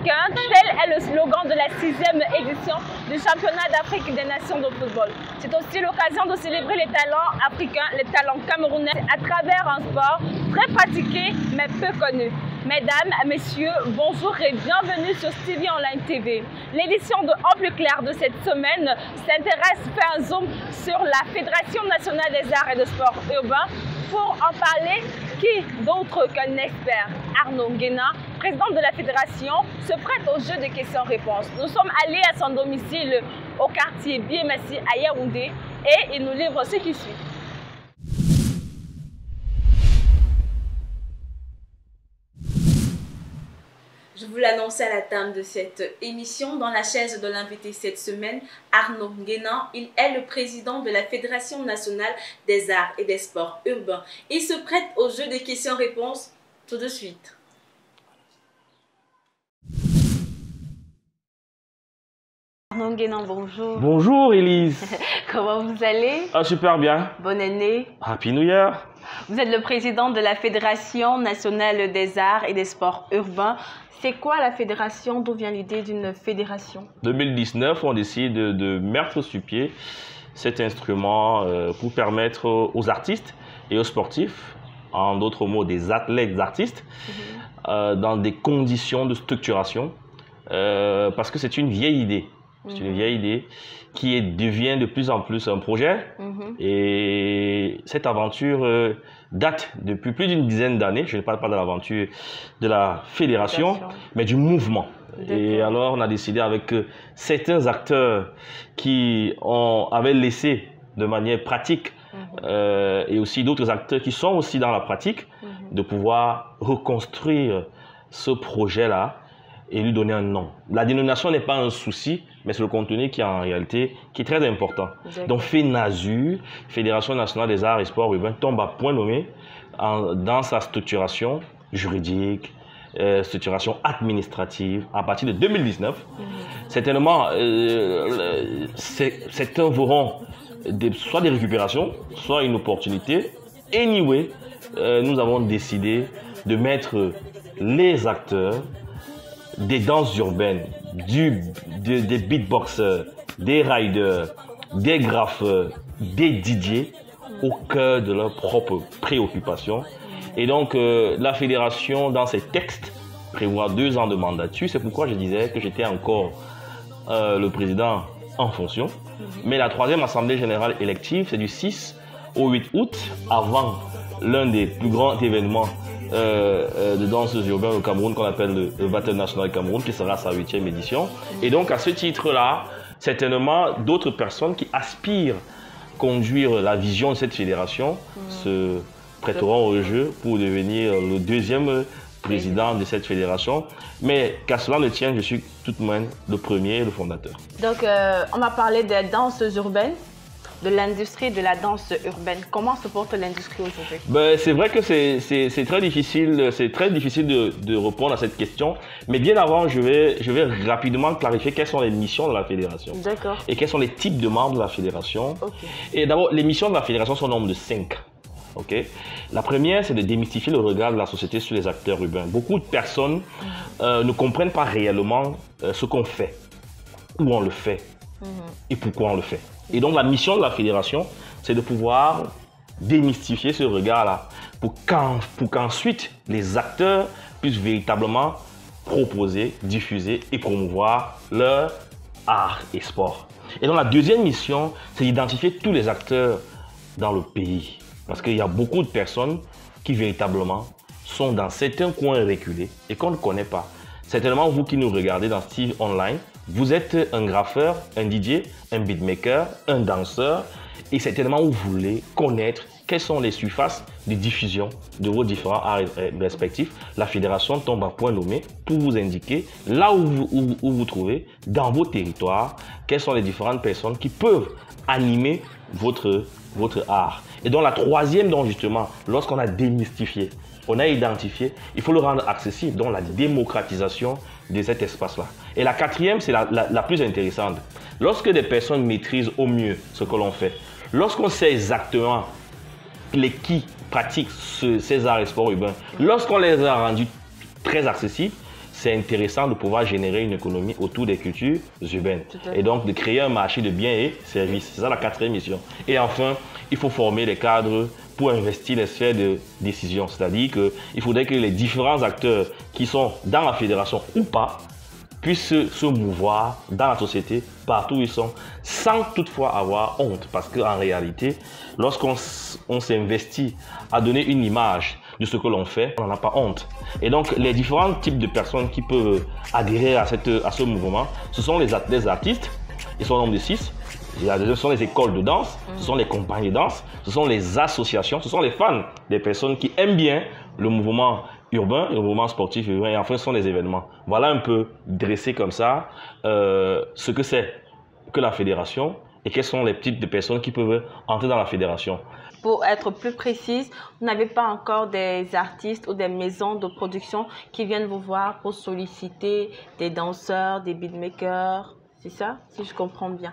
africain, tel est le slogan de la 6e édition du championnat d'Afrique des nations de football. C'est aussi l'occasion de célébrer les talents africains, les talents camerounais à travers un sport très pratiqué mais peu connu. Mesdames, messieurs, bonjour et bienvenue sur Stevie Online TV. L'édition de En Plus Clair de cette semaine fait un zoom sur la Fédération nationale des arts et de sports urbains. Pour en parler, qui d'autre qu'un expert, Arnaud Nguena, président de la fédération, se prête au jeu de questions-réponses. Nous sommes allés à son domicile au quartier Biémassi à Yaoundé et il nous livre ce qui suit. Je vous l'annonçais à la table de cette émission, dans la chaise de l'invité cette semaine, Arnaud Nguena. Il est le président de la Fédération nationale des arts et des sports urbains. Il se prête au jeu des questions-réponses tout de suite. Arnaud Nguena, bonjour. Bonjour Elise. Comment vous allez? Super bien. Bonne année. Happy New Year. Vous êtes le président de la Fédération nationale des arts et des sports urbains. C'est quoi la fédération? D'où vient l'idée d'une fédération? 2019, on décide de mettre sur pied cet instrument pour permettre aux artistes et aux sportifs, en d'autres mots des athlètes artistes, dans des conditions de structuration, parce que c'est une vieille idée. C'est une vieille idée qui devient de plus en plus un projet. Et cette aventure date depuis plus d'une dizaine d'années. Je ne parle pas de l'aventure de la fédération, mais du mouvement. Et alors, on a décidé avec certains acteurs qui avaient laissé de manière pratique et aussi d'autres acteurs qui sont aussi dans la pratique, de pouvoir reconstruire ce projet-là et lui donner un nom. La dénomination n'est pas un souci, mais c'est le contenu qui en réalité qui est très important. Donc FENASUR, Fédération nationale des arts et sports urbains, tombe à point nommé dans sa structuration juridique, structuration administrative à partir de 2019. Certainement, c'est un voron soit des récupérations, soit une opportunité. Anyway, nous avons décidé de mettre les acteurs des danses urbaines, des beatboxers, des riders, des graffeurs, des DJ au cœur de leurs propres préoccupations. Et donc, la fédération, dans ses textes, prévoit 2 ans de mandature. C'est pourquoi je disais que j'étais encore le président en fonction. Mais la 3e assemblée générale élective, c'est du 6 au 8 août, avant l'un des plus grands événements de danse urbaine au Cameroun qu'on appelle le Battle National Cameroun, qui sera sa 8e édition. Et donc à ce titre-là, certainement d'autres personnes qui aspirent conduire la vision de cette fédération se prêteront au jeu pour devenir le 2e président de cette fédération. Mais qu'à cela ne tienne, je suis tout de même le premier et le fondateur. Donc on va parler des danses urbaines, de l'industrie de la danse urbaine. Comment se porte l'industrie aujourd'hui? C'est vrai que c'est très difficile de répondre à cette question. Mais bien avant, je vais rapidement clarifier quelles sont les missions de la fédération. D'accord. Et quels sont les types de membres de la fédération. Et d'abord, les missions de la fédération sont au nombre de 5. La première, c'est de démystifier le regard de la société sur les acteurs urbains. Beaucoup de personnes ne comprennent pas réellement ce qu'on fait, où on le fait et pourquoi on le fait. Et donc la mission de la fédération, c'est de pouvoir démystifier ce regard-là pour qu'ensuite les acteurs puissent véritablement proposer, diffuser et promouvoir leur art et sport. Et donc la deuxième mission, c'est d'identifier tous les acteurs dans le pays. Parce qu'il y a beaucoup de personnes qui véritablement sont dans certains coins reculés et qu'on ne connaît pas. Certainement, vous qui nous regardez dans Steve Online, vous êtes un graffeur, un DJ, un beatmaker, un danseur et certainement vous voulez connaître quelles sont les surfaces de diffusion de vos différents arts respectifs. La fédération tombe à point nommé pour vous indiquer là où vous trouvez dans vos territoires quelles sont les différentes personnes qui peuvent animer votre art. Et donc la troisième, donc justement, lorsqu'on a démystifié, on a identifié, il faut le rendre accessible, donc la démocratisation de cet espace-là. Et la quatrième, c'est la plus intéressante. Lorsque des personnes maîtrisent au mieux ce que l'on fait, lorsqu'on sait exactement qui pratiquent ces arts et sports urbains, lorsqu'on les a rendus très accessibles, c'est intéressant de pouvoir générer une économie autour des cultures urbaines. Et donc de créer un marché de biens et services. C'est ça la quatrième mission. Et enfin, il faut former les cadres pour investir les sphères de décision. C'est-à-dire qu'il faudrait que les différents acteurs qui sont dans la fédération ou pas puissent se mouvoir dans la société, partout où ils sont, sans toutefois avoir honte. Parce qu'en réalité, lorsqu'on s'investit à donner une image de ce que l'on fait, on n'en a pas honte. Et donc, les différents types de personnes qui peuvent adhérer à ce mouvement, ce sont les artistes, ils sont au nombre de 6. Ce sont les écoles de danse, ce sont les compagnies de danse, ce sont les associations, ce sont les fans, des personnes qui aiment bien le mouvement urbain, le mouvement sportif urbain, et enfin ce sont les événements. Voilà un peu dressé comme ça ce que c'est que la fédération et quels sont les types de personnes qui peuvent entrer dans la fédération. Pour être plus précise, vous n'avez pas encore des artistes ou des maisons de production qui viennent vous voir pour solliciter des danseurs, des beatmakers, c'est ça, si je comprends bien?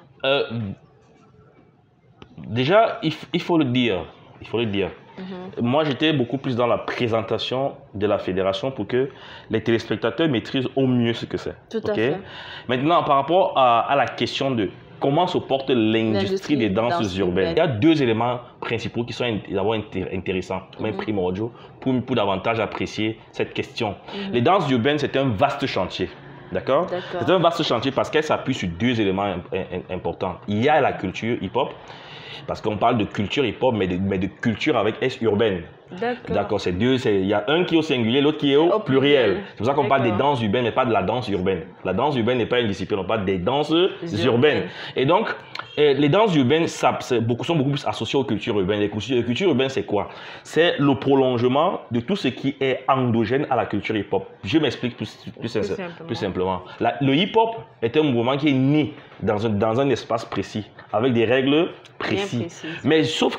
Déjà, il faut le dire. Il faut le dire. Moi, j'étais beaucoup plus dans la présentation de la fédération pour que les téléspectateurs maîtrisent au mieux ce que c'est. Tout à fait. Maintenant, par rapport à la question de comment se porte l'industrie des danses urbaines, il y a deux éléments principaux qui sont d'abord intéressants, même primordiaux, pour davantage apprécier cette question. Les danses urbaines, c'est un vaste chantier. D'accord? C'est un vaste chantier parce qu'elle s'appuie sur deux éléments importants. Il y a la culture hip-hop, parce qu'on parle de culture hip-hop, mais de culture avec S urbaine. D'accord, c'est deux. Il y a un qui est au singulier, l'autre qui est au pluriel. C'est pour ça qu'on parle des danses urbaines, mais pas de la danse urbaine. La danse urbaine n'est pas une discipline, on parle des danses urbaines. Et donc, les danses urbaines sont beaucoup plus associées aux cultures urbaines. Les cultures urbaines, c'est quoi? C'est le prolongement de tout ce qui est endogène à la culture hip-hop. Je m'explique plus simplement. Le hip-hop est un mouvement qui est né dans un espace précis, avec des règles précises. Mais sauf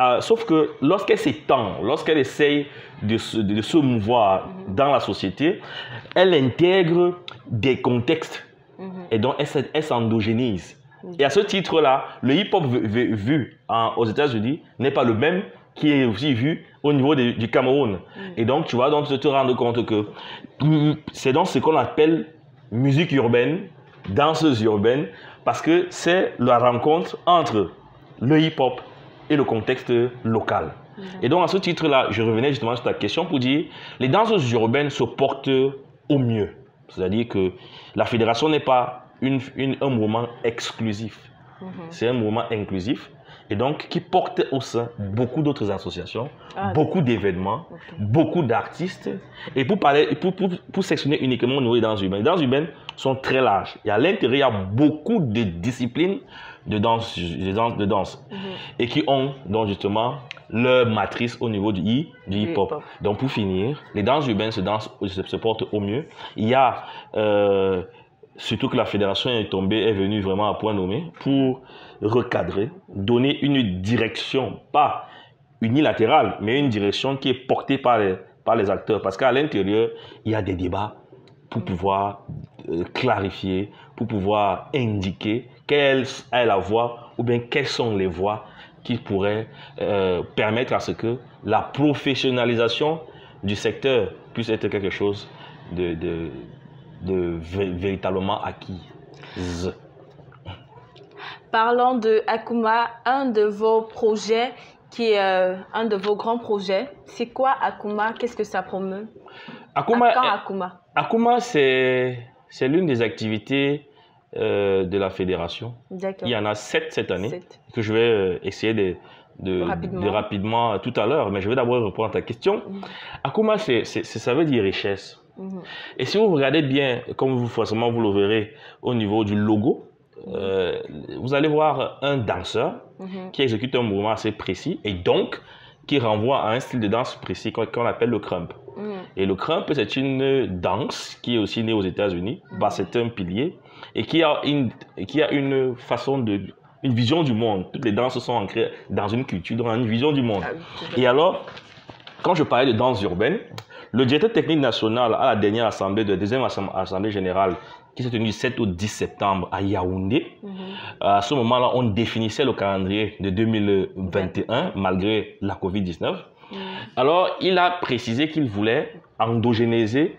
que lorsqu'elle s'étend, lorsqu'elle essaye de se mouvoir dans la société, elle intègre des contextes et donc elle s'endogénise. Et à ce titre-là, le hip-hop vu aux États-Unis n'est pas le même qui est aussi vu au niveau du Cameroun. Et donc, tu vas donc te rendre compte que c'est donc ce qu'on appelle musique urbaine, danseuse urbaine, parce que c'est la rencontre entre le hip-hop et le contexte local. Et donc, à ce titre-là, je revenais justement sur ta question pour dire les danseuses urbaines se portent au mieux. C'est-à-dire que la fédération n'est pas un mouvement exclusif. C'est un mouvement inclusif et donc qui porte au sein beaucoup d'autres associations, beaucoup d'événements, beaucoup d'artistes. Et pour s'exprimer uniquement au niveau des danses urbaines, les danses urbaines sont très larges. Et à l'intérieur, il y a beaucoup de disciplines de danse et qui ont donc justement leur matrice au niveau du hip-hop. Donc pour finir, les danses urbaines se portent au mieux. Il y a surtout que la fédération est venue vraiment à point nommé pour recadrer, donner une direction, pas unilatérale, mais une direction qui est portée par les acteurs. Parce qu'à l'intérieur, il y a des débats pour pouvoir clarifier, pour pouvoir indiquer quelle est la voie ou bien quelles sont les voies qui pourraient permettre à ce que la professionnalisation du secteur puisse être quelque chose de véritablement acquis. Parlons de Akuma, un de vos projets qui est un de vos grands projets. C'est quoi Akuma? Qu'est-ce que ça promeut? Akuma, c'est l'une des activités de la fédération. Il y en a 7 cette année que je vais essayer de rapidement tout à l'heure, mais je vais d'abord répondre à ta question. Akuma, ça veut dire richesse. Et si vous regardez bien, comme forcément vous le verrez au niveau du logo, vous allez voir un danseur qui exécute un mouvement assez précis et donc qui renvoie à un style de danse précis qu'on appelle le crump. Et le crump, c'est une danse qui est aussi née aux États-Unis. C'est un pilier et qui a une façon une vision du monde. Toutes les danses sont ancrées dans une culture, dans une vision du monde. Et alors, quand je parlais de danse urbaine, le directeur technique national à la dernière assemblée, de deuxième assemblée générale, qui s'est tenue du 7 au 10 septembre à Yaoundé, à ce moment-là, on définissait le calendrier de 2021, malgré la Covid-19. Alors, il a précisé qu'il voulait endogénéiser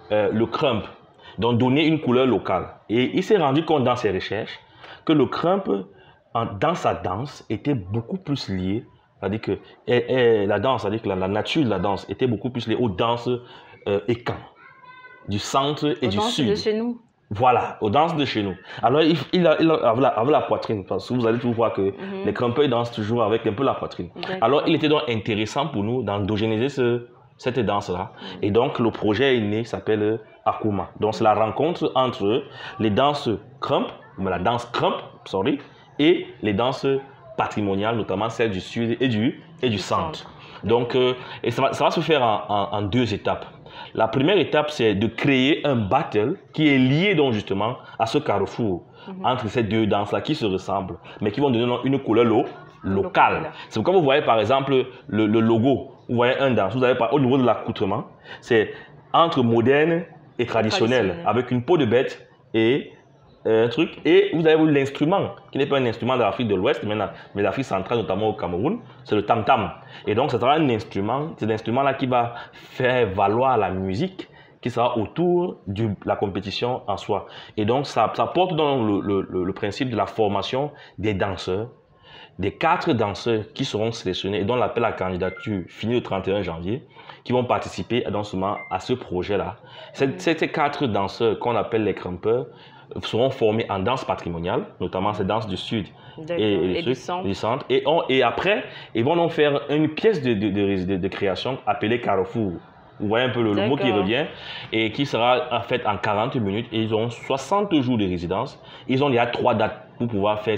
le crump, donc donner une couleur locale. Et il s'est rendu compte dans ses recherches que le crump, dans sa danse, était beaucoup plus lié, c'est-à-dire que la danse, c'est-à-dire que la nature de la danse était beaucoup plus liée aux danses écan, du centre et du sud. De chez nous. Voilà, aux danses de chez nous. Alors, avec la poitrine, parce que vous allez toujours voir que les crumpeurs dansent toujours avec un peu la poitrine. Alors, il était donc intéressant pour nous d'endogénéiser cette danse-là. Et donc, le projet est né, s'appelle Akuma. Donc, c'est la rencontre entre les danses crump, la danse crump, et les danses patrimoniales, notamment celles du sud et du centre. Donc, et ça va se faire en 2 étapes. La première étape, c'est de créer un battle qui est lié donc justement à ce carrefour entre ces 2 danses-là qui se ressemblent, mais qui vont donner une couleur locale. C'est pourquoi vous voyez par exemple le logo, vous voyez un danse, vous avez au niveau de l'accoutrement, c'est entre moderne et traditionnel, avec une peau de bête et un truc, et vous avez l'instrument, qui n'est pas un instrument de l'Afrique de l'Ouest, mais d'Afrique centrale, notamment au Cameroun, c'est le tam-tam. Et donc, ça sera un instrument, c'est l'instrument-là qui va faire valoir la musique, qui sera autour de la compétition en soi. Et donc, ça porte dans le principe de la formation des danseurs, des 4 danseurs qui seront sélectionnés et dont l'appel à candidature finit le 31 janvier, qui vont participer à ce projet-là. Ces 4 danseurs qu'on appelle les crumpeurs seront formés en danse patrimoniale, notamment ces danses du sud et du centre. Et après, ils vont donc faire une pièce de création appelée Carrefour. Vous voyez un peu le mot qui revient et qui sera faite en 40 minutes. Et ils ont 60 jours de résidence. Il y a 3 dates pour pouvoir faire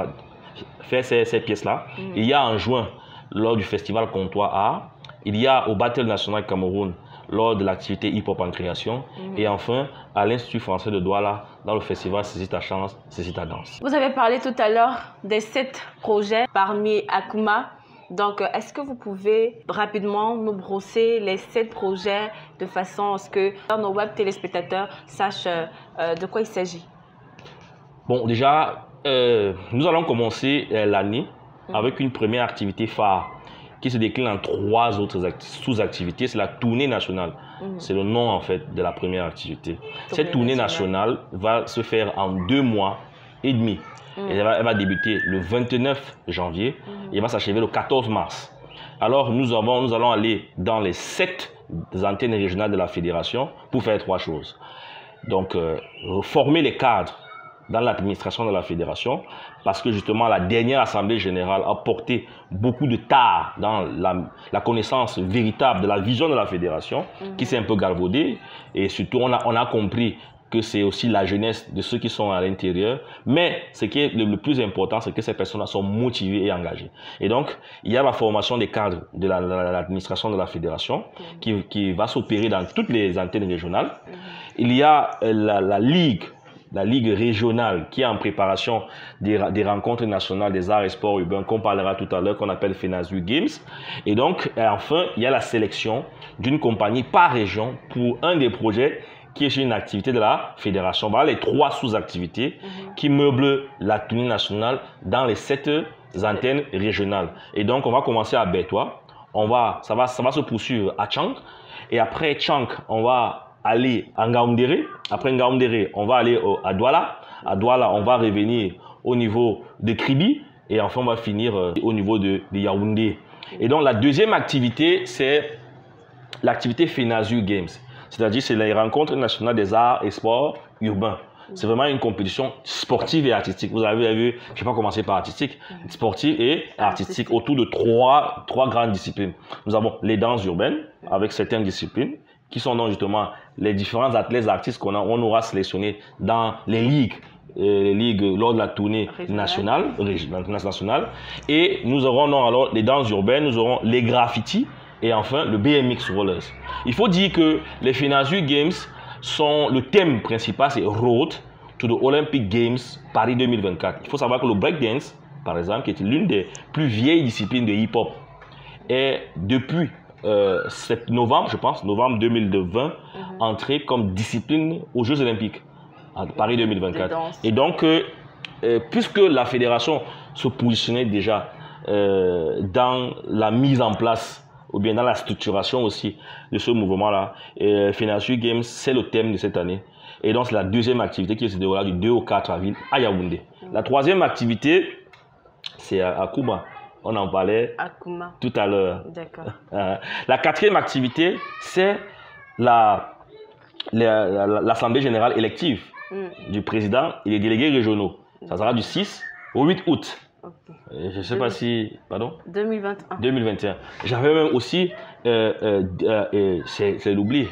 ces pièces-là. Il y a en juin, lors du festival Comptoir Art. Il y a au Battle National Cameroun, lors de l'activité hip-hop en création. Et enfin, à l'Institut français de Douala, dans le festival Saisis ta chance, saisis ta danse. Vous avez parlé tout à l'heure des 7 projets parmi Akuma. Donc, est-ce que vous pouvez rapidement nous brosser les 7 projets de façon à ce que nos web téléspectateurs sachent de quoi il s'agit? Bon, déjà, nous allons commencer l'année avec une première activité phare qui se décline en 3 autres sous-activités. C'est la tournée nationale. C'est le nom en fait de la première activité. Cette tournée nationale va se faire en 2 mois et demi. Et elle va débuter le 29 janvier et elle va s'achever le 14 mars. Alors nous allons aller dans les 7 antennes régionales de la fédération pour faire 3 choses. Donc former les cadres dans l'administration de la fédération, parce que justement la dernière assemblée générale a porté beaucoup de tard dans la connaissance véritable de la vision de la fédération, qui s'est un peu galvaudée, et surtout on a compris que c'est aussi la jeunesse de ceux qui sont à l'intérieur, mais ce qui est le plus important, c'est que ces personnes sont motivées et engagées. Et donc, il y a la formation des cadres de l'administration de la fédération qui va s'opérer dans toutes les antennes régionales. Il y a la ligue régionale qui est en préparation des rencontres nationales des arts et sports urbains qu'on parlera tout à l'heure, qu'on appelle FENASU Games. Et donc, enfin, il y a la sélection d'une compagnie par région pour un des projets qui est une activité de la fédération. Voilà les 3 sous-activités qui meublent la tournée nationale dans les 7 antennes régionales. Et donc, on va commencer à Bertois. Ça va se poursuivre à Tchang. Et après Tchang, on va aller à Ngaoundéré. Après Ngaoundéré, on va aller à Douala. À Douala, on va revenir au niveau de Kribi. Et enfin, on va finir au niveau de Yaoundé. Et donc, la deuxième activité, c'est l'activité FENASU Games. C'est-à-dire, c'est les rencontres nationales des arts et sports urbains. C'est vraiment une compétition sportive et artistique. Vous avez vu, je ne vais pas commencer par artistique, sportive et artistique autour de trois grandes disciplines. Nous avons les danses urbaines avec certaines disciplines qui sont donc justement les différents athlètes artistes qu'on aura sélectionnés dans les ligues lors de la tournée nationale. Et nous aurons donc alors les danses urbaines, nous aurons les graffitis, et enfin le BMX Rollers. Il faut dire que les FENASU Games sont, le thème principal c'est Road to the Olympic Games Paris 2024. Il faut savoir que le breakdance, par exemple, qui est l'une des plus vieilles disciplines de hip-hop, est depuis novembre 2020, entrée comme discipline aux Jeux Olympiques à Paris 2024. Et donc, puisque la fédération se positionnait déjà dans la mise en place ou bien dans la structuration aussi de ce mouvement-là. Et FENASUR Games, c'est le thème de cette année. Et donc, c'est la deuxième activité qui se déroule du 2 au 4 avril à Yaoundé. La troisième activité, c'est à Kouma. On en parlait tout à l'heure. D'accord. La quatrième activité, c'est l'Assemblée générale élective du président et des délégués régionaux. Ça sera du 6 au 8 août. Okay. Je ne sais pas si... Pardon? 2021. 2021. J'avais même aussi... c'est l'oubli,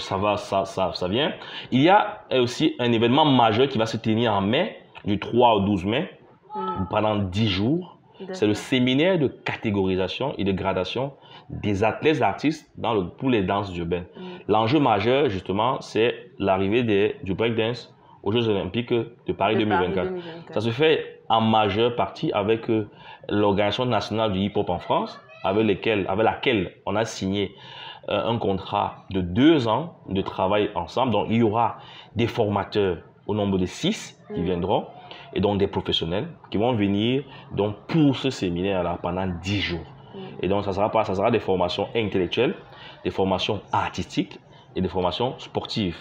ça vient. Il y a aussi un événement majeur qui va se tenir en mai, du 3 au 12 mai, pendant 10 jours. C'est le séminaire de catégorisation et de gradation des athlètes artistes pour les danses urbaines. L'enjeu majeur, justement, c'est l'arrivée du breakdance aux Jeux Olympiques de Paris 2024. Ça se fait en majeure partie avec l'Organisation nationale du hip-hop en France, avec laquelle on a signé un contrat de 2 ans de travail ensemble. Donc, il y aura des formateurs au nombre de 6 qui viendront, et donc des professionnels qui vont venir donc, pour ce séminaire-là pendant 10 jours. Et donc, ça sera des formations intellectuelles, des formations artistiques et des formations sportives.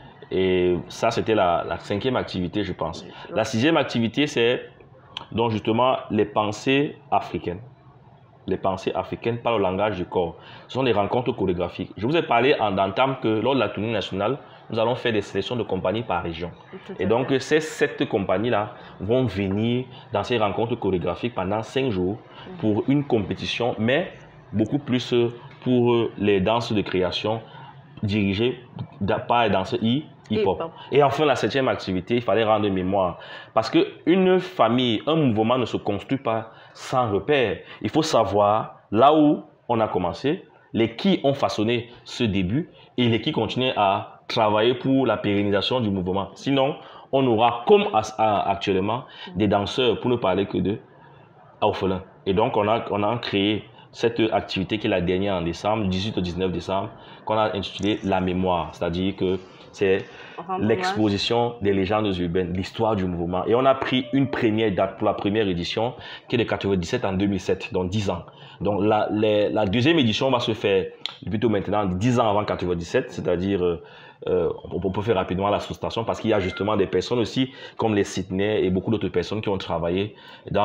Et ça, c'était la 5e activité, je pense. La 6e activité, c'est donc justement les pensées africaines. Les pensées africaines par le langage du corps. Ce sont des rencontres chorégraphiques. Je vous ai parlé en entame que lors de la tournée nationale, nous allons faire des sélections de compagnies par région. Et donc, ces 7 compagnies-là vont venir dans ces rencontres chorégraphiques pendant 5 jours pour une compétition, mais beaucoup plus pour les danses de création dirigées par les danseurs hip-hop. Et enfin, la 7e activité, il fallait rendre mémoire. Parce qu'une famille, un mouvement ne se construit pas sans repère. Il faut savoir là où on a commencé, les qui ont façonné ce début et les qui continuent à travailler pour la pérennisation du mouvement. Sinon, on aura, comme actuellement, des danseurs, pour ne parler que d'eux, orphelins. Et donc, on a créé cette activité qui est la dernière en décembre, 18 au 19 décembre, qu'on a intitulée La Mémoire. C'est-à-dire que c'est l'exposition des légendes urbaines, l'histoire du mouvement. Et on a pris une première date pour la première édition, qui est de 97 en 2007, donc 10 ans. Donc la deuxième édition va se faire plutôt maintenant 10 ans avant 97, c'est-à-dire on peut faire rapidement la souscription parce qu'il y a justement des personnes aussi comme les Sydney et beaucoup d'autres personnes qui ont travaillé dans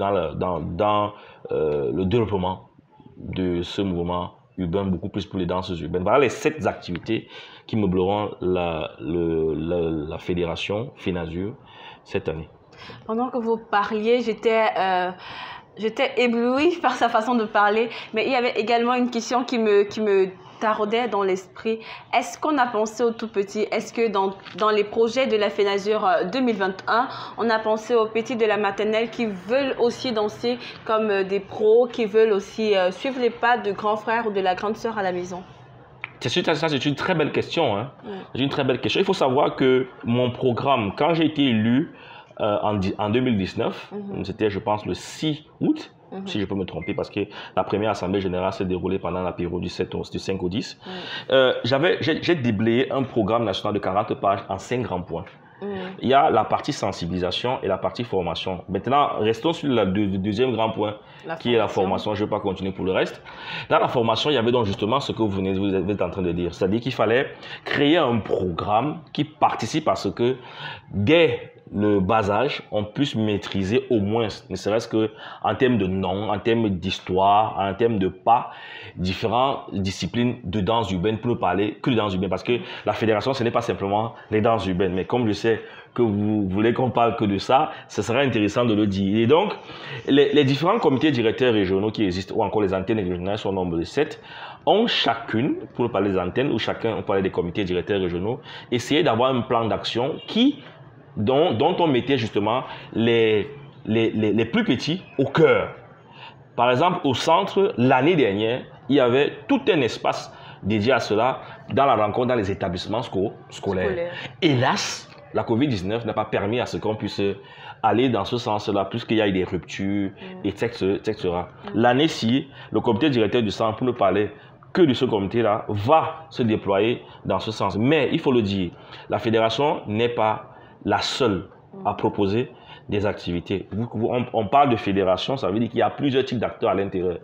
le développement de ce mouvement urbain, beaucoup plus pour les danses urbaines. Voilà les 7 activités qui meubleront la fédération FENASUR cette année. Pendant que vous parliez, j'étais éblouie par sa façon de parler, mais il y avait également une question qui me taraudait dans l'esprit. Est-ce qu'on a pensé aux tout petits? Est-ce que dans les projets de la FENASUR 2021, on a pensé aux petits de la maternelle qui veulent aussi danser comme des pros, qui veulent aussi suivre les pas de grand frère ou de la grande sœur à la maison? Ça, c'est une très belle question. Hein. C'est une très belle question. Il faut savoir que mon programme, quand j'ai été élu en 2019, c'était, je pense, le 6 août, si je peux me tromper, parce que la première assemblée générale s'est déroulée pendant la période du 5 au 10. J'ai déblayé un programme national de 40 pages en 5 grands points. Il y a la partie sensibilisation et la partie formation. Maintenant, restons sur le deuxième grand point, qui est la formation. Je ne vais pas continuer pour le reste. Dans la formation, il y avait donc justement ce que vous êtes en train de dire. C'est-à-dire qu'il fallait créer un programme qui participe à ce que, dès le bas âge, on puisse maîtriser au moins, ne serait-ce qu'en termes de noms, en termes d'histoire, en termes de pas, différentes disciplines de danse urbaine, pour ne parler que de danse urbaine. Parce que la fédération, ce n'est pas simplement les danses urbaines. Mais comme je sais que vous voulez qu'on parle que de ça, ce serait intéressant de le dire. Et donc, les différents comités directeurs régionaux qui existent, ou encore les antennes régionales, sont au nombre de 7, ont chacune, pour ne parler des antennes, ou chacun, on parlait des comités directeurs régionaux, essayé d'avoir un plan d'action dont on mettait justement les plus petits au cœur. Par exemple, au centre, l'année dernière, il y avait tout un espace dédié à cela dans la rencontre dans les établissements scolaires. Hélas, la COVID-19 n'a pas permis à ce qu'on puisse aller dans ce sens-là, puisqu'il y a eu des ruptures, etc. L'année-ci, le comité directeur du centre, pour ne parler que de ce comité-là, va se déployer dans ce sens. Mais il faut le dire, la fédération n'est pas la seule à proposer des activités. On parle de fédération, ça veut dire qu'il y a plusieurs types d'acteurs à l'intérieur.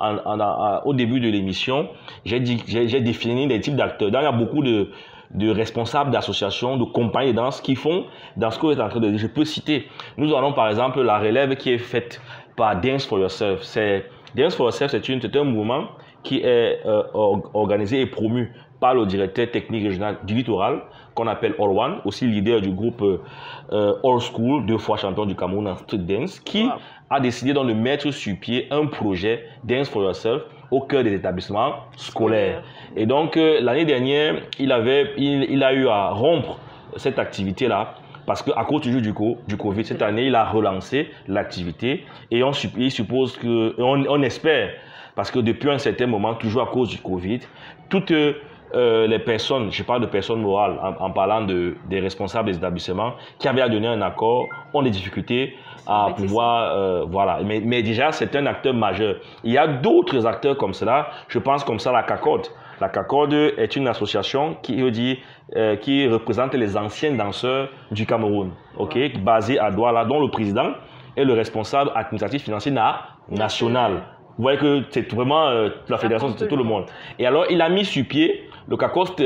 Au début de l'émission, j'ai défini les types d'acteurs. Il y a beaucoup de responsables d'associations, de compagnies de danse qui font dans ce que vous êtes en train de dire. Je peux citer, nous avons par exemple la relève qui est faite par Dance for Yourself. Dance for Yourself, c'est un mouvement qui est organisé et promu par le directeur technique régional du littoral, qu'on appelle All One, aussi leader du groupe All School, 2 fois champion du Cameroun en street dance, qui a décidé donc de mettre sur pied un projet Dance for Yourself au cœur des établissements scolaires. Et donc, l'année dernière, il a eu à rompre cette activité-là, parce qu'à cause du Covid, cette année, il a relancé l'activité et il suppose on espère, parce que depuis un certain moment, toujours à cause du Covid, toutes les personnes, je parle de personnes morales en parlant des responsables des établissements qui avaient à donner un accord, ont des difficultés à pouvoir, voilà. Mais déjà, c'est un acteur majeur. Il y a d'autres acteurs comme cela, je pense comme ça la CACOD. La CACOD est une association qui représente les anciens danseurs du Cameroun, basée à Douala, dont le président est le responsable administratif financier national. Vous voyez que c'est vraiment la fédération, c'est tout le monde. Et alors, il a mis sur pied le CACOD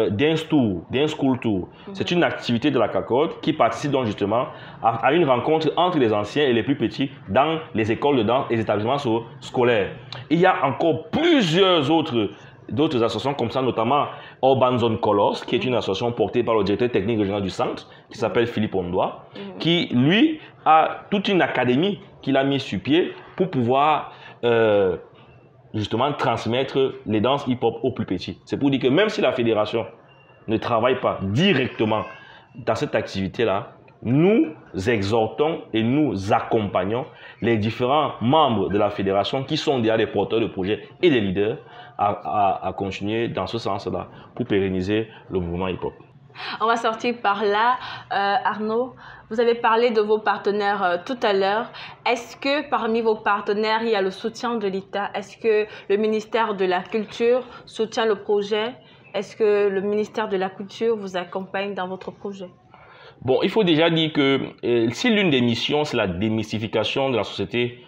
Dance School Tour. C'est une activité de la CACOD qui participe donc justement à une rencontre entre les anciens et les plus petits dans les écoles de danse et les établissements scolaires. Il y a encore plusieurs d'autres associations comme ça, notamment Urban Zone Colors, qui est une association portée par le directeur technique régional du centre, qui s'appelle Philippe Ondoa, qui, lui, a toute une académie qu'il a mis sur pied pour pouvoir justement transmettre les danses hip-hop aux plus petits. C'est pour dire que même si la fédération ne travaille pas directement dans cette activité-là, nous exhortons et nous accompagnons les différents membres de la fédération qui sont déjà des porteurs de projets et des leaders à continuer dans ce sens-là pour pérenniser le mouvement hip-hop. On va sortir par là. Arnaud, vous avez parlé de vos partenaires tout à l'heure. Est-ce que parmi vos partenaires, il y a le soutien de l'État? Est-ce que le ministère de la Culture soutient le projet? Est-ce que le ministère de la Culture vous accompagne dans votre projet? Bon, il faut déjà dire que si l'une des missions, c'est la démystification de la société,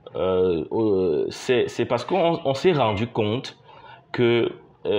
c'est parce qu'on s'est rendu compte que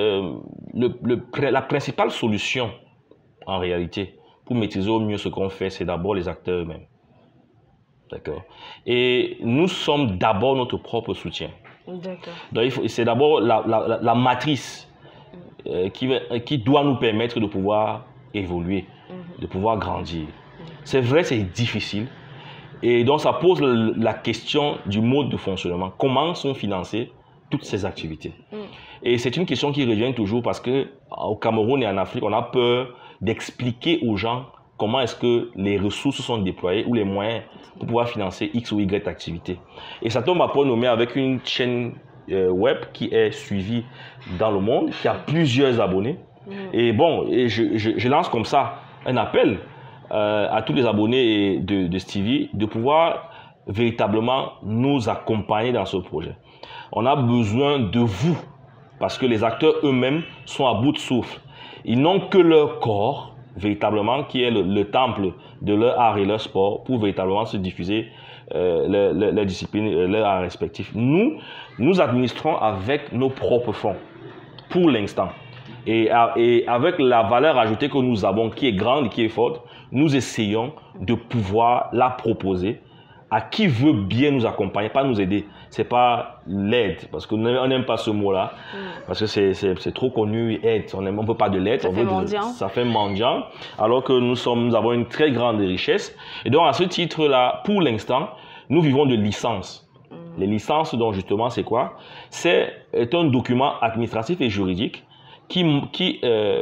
la principale solution, en réalité, pour maîtriser au mieux ce qu'on fait, c'est d'abord les acteurs eux-mêmes. D'accord. Et nous sommes d'abord notre propre soutien. D'accord. Donc, c'est d'abord la matrice qui doit nous permettre de pouvoir évoluer, de pouvoir grandir. C'est vrai, c'est difficile. Et donc, ça pose la question du mode de fonctionnement. Comment sont financées toutes ces activités? Et c'est une question qui revient toujours parce qu'au Cameroun et en Afrique, on a peur d'expliquer aux gens comment est-ce que les ressources sont déployées ou les moyens pour pouvoir financer X ou Y activités. Et ça tombe à point nommé avec une chaîne web qui est suivie dans le monde, qui a plusieurs abonnés. Et bon, je lance comme ça un appel à tous les abonnés de Stevie de pouvoir véritablement nous accompagner dans ce projet. On a besoin de vous parce que les acteurs eux-mêmes sont à bout de souffle. Ils n'ont que leur corps, véritablement, qui est le temple de leur art et leur sport, pour véritablement se diffuser leur discipline, leur art respectif. Nous administrons avec nos propres fonds, pour l'instant. Et avec la valeur ajoutée que nous avons, qui est grande et qui est forte, nous essayons de pouvoir la proposer à qui veut bien nous accompagner, pas nous aider. C'est pas l'aide, parce qu'on n'aime pas ce mot-là, parce que c'est trop connu, aide. On ne veut pas de l'aide, ça fait mendiant, alors que nous avons une très grande richesse. Et donc, à ce titre-là, pour l'instant, nous vivons de licences. Les licences, donc justement, c'est quoi? C'est un document administratif et juridique qui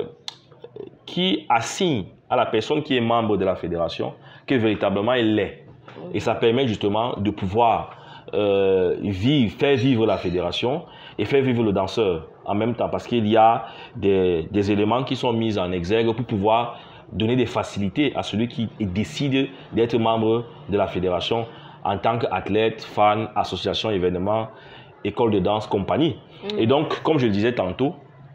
assigne à la personne qui est membre de la fédération que véritablement elle l'est. Et ça permet justement de pouvoir faire vivre la fédération et faire vivre le danseur en même temps, parce qu'il y a des éléments qui sont mis en exergue pour pouvoir donner des facilités à celui qui décide d'être membre de la fédération en tant qu'athlète, fan, association, événement, école de danse, compagnie. Et donc, comme je le disais tantôt,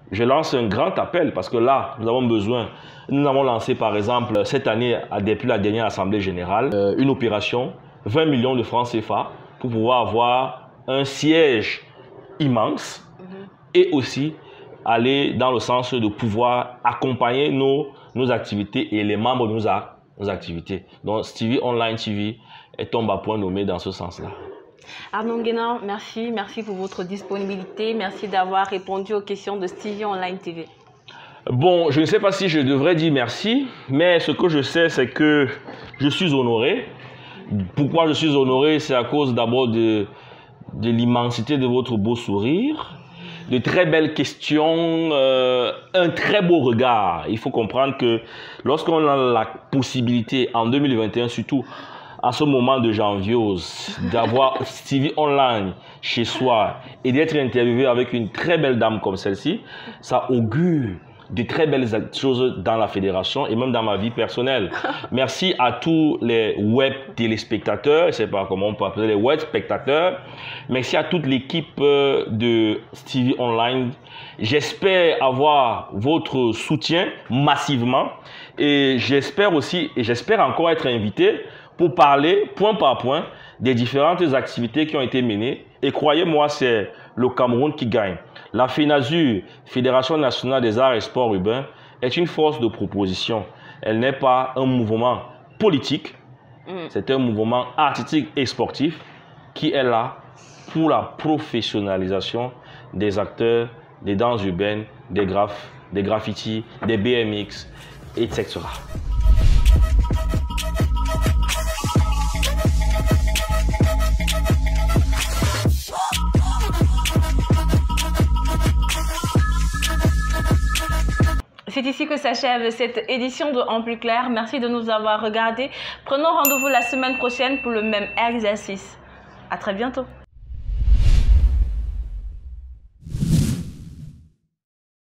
je lance un grand appel parce que là, nous avons besoin. Nous avons lancé par exemple cette année, depuis la dernière Assemblée Générale, une opération, 20 millions de francs CFA pour pouvoir avoir un siège immense et aussi aller dans le sens de pouvoir accompagner nos activités et les membres de nos activités. Donc Stevie Online TV tombe à point nommé dans ce sens-là. Arnaud Nguénan, merci pour votre disponibilité, merci d'avoir répondu aux questions de Stevie Online TV. Bon, je ne sais pas si je devrais dire merci, mais ce que je sais, c'est que je suis honoré. Pourquoi je suis honoré? C'est à cause d'abord de l'immensité de votre beau sourire, de très belles questions, un très beau regard. Il faut comprendre que lorsqu'on a la possibilité, en 2021 surtout, à ce moment de janviose, d'avoir Stevie Online chez soi et d'être interviewé avec une très belle dame comme celle-ci, ça augure de très belles choses dans la fédération et même dans ma vie personnelle. Merci à tous les web téléspectateurs, je ne sais pas comment on peut appeler les web spectateurs. Merci à toute l'équipe de Stevie Online. J'espère avoir votre soutien massivement et j'espère aussi, et j'espère encore être invité pour parler point par point des différentes activités qui ont été menées. Et croyez-moi, c'est le Cameroun qui gagne. La FENASUR, Fédération nationale des arts et sports urbains, est une force de proposition. Elle n'est pas un mouvement politique, c'est un mouvement artistique et sportif qui est là pour la professionnalisation des acteurs des danses urbaines, des graffitis, des BMX, etc. C'est ici que s'achève cette édition de En Plus Clair. Merci de nous avoir regardés. Prenons rendez-vous la semaine prochaine pour le même exercice. À très bientôt.